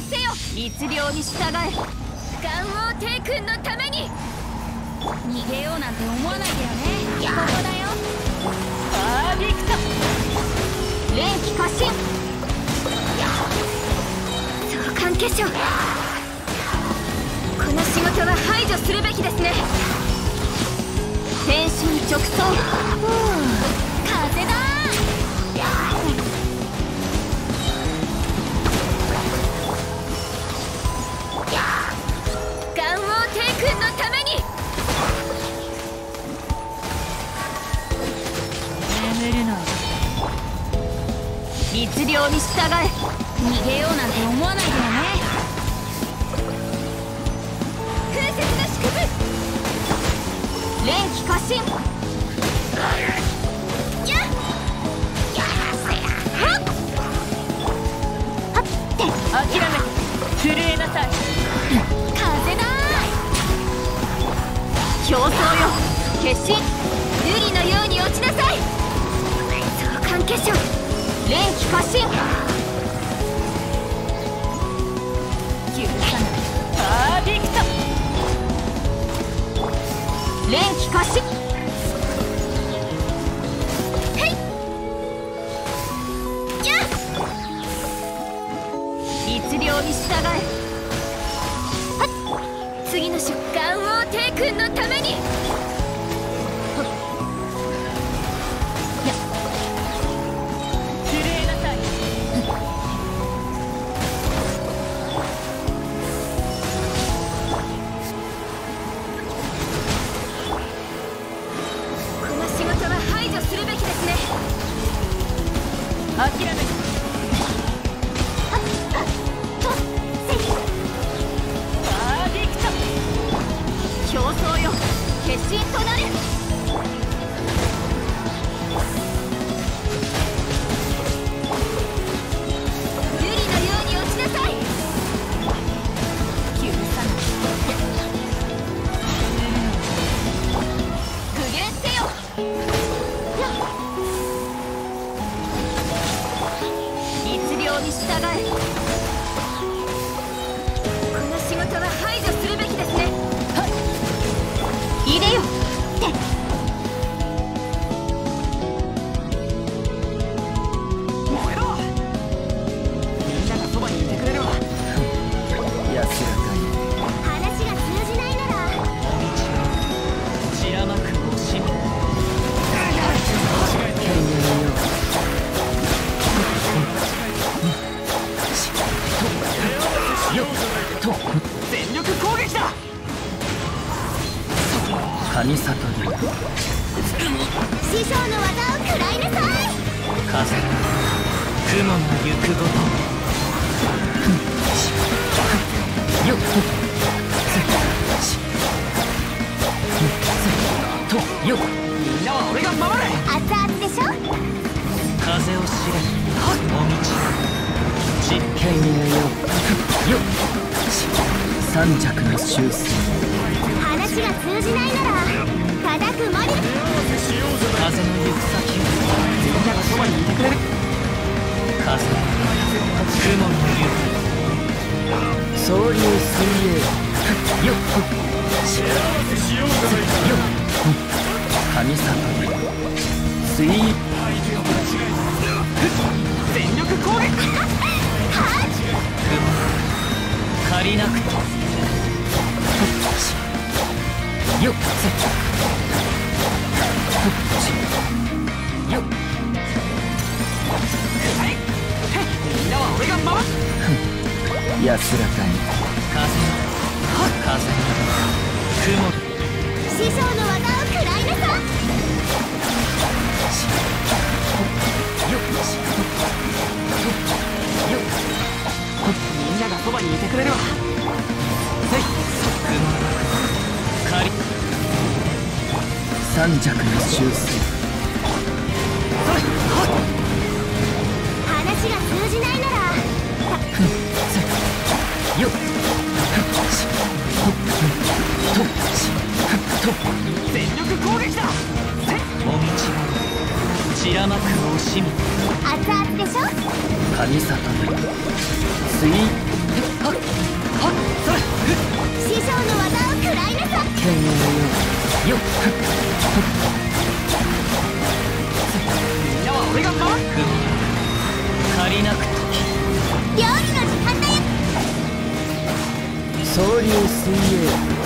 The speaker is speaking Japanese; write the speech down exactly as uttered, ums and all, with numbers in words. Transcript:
せよ。律令に従え。元王帝君のために。逃げようなんて思わないでよね。ここだよ。パーフェクト。連気過信。相関化粧。この仕事は排除するべきですね。天心直送。風だー。元王帝君のために。眠るな。律令に従え。逃げようなんて思わないでよね。風雪の祝福。連気過信。やっはっはって諦めて震えなさい。風だー。競争よ決心。瑠璃のように落ちなさい。相関化粧。連気過信。許さない。パーフェクト。連気過信。へいやっ。律令に従え。はっ次の出元王帝君のために。諦め。パーフェクト。競争よ決心となる。瑠璃のように落ちなさい。許さない。具現せよ。に従え。この仕事は排除するべきですね。はっ入れよって燃えろ。みんながそばにいてくれるわ。安らかに。話が通じないなら散らまく惜しみ。全力攻撃だ。神里流。師匠の技を食らいなさい。風雲の行くごと。よっとよっ。みんなは俺が守れ。熱々でしょ。風を知れお道。実験によよっ。三尺の修正。話が通じないなら叩くまで。風の行く先をみんながそばにいてくれる。風雲の行く総流水泳。よっ幸せしようじゃないか。よっ神里に水相手を間違えた。全力攻撃。はっ借りなくてよっよっ。みんなは俺が守る。安らかに。風風雲。師匠の技を食らいなさい。よっよっ。みんながそばにいてくれるわ。はい仮三尺の修正。話が通じないならよっと全力攻撃だ。お道散らまく惜しみ熱々でしょ。 神里よスイーはっはっそれ師匠の技を食らいなさい。 剣のようよっふっふっみんなは俺が守る。借りなく時料理の時間だよ。 総流水泳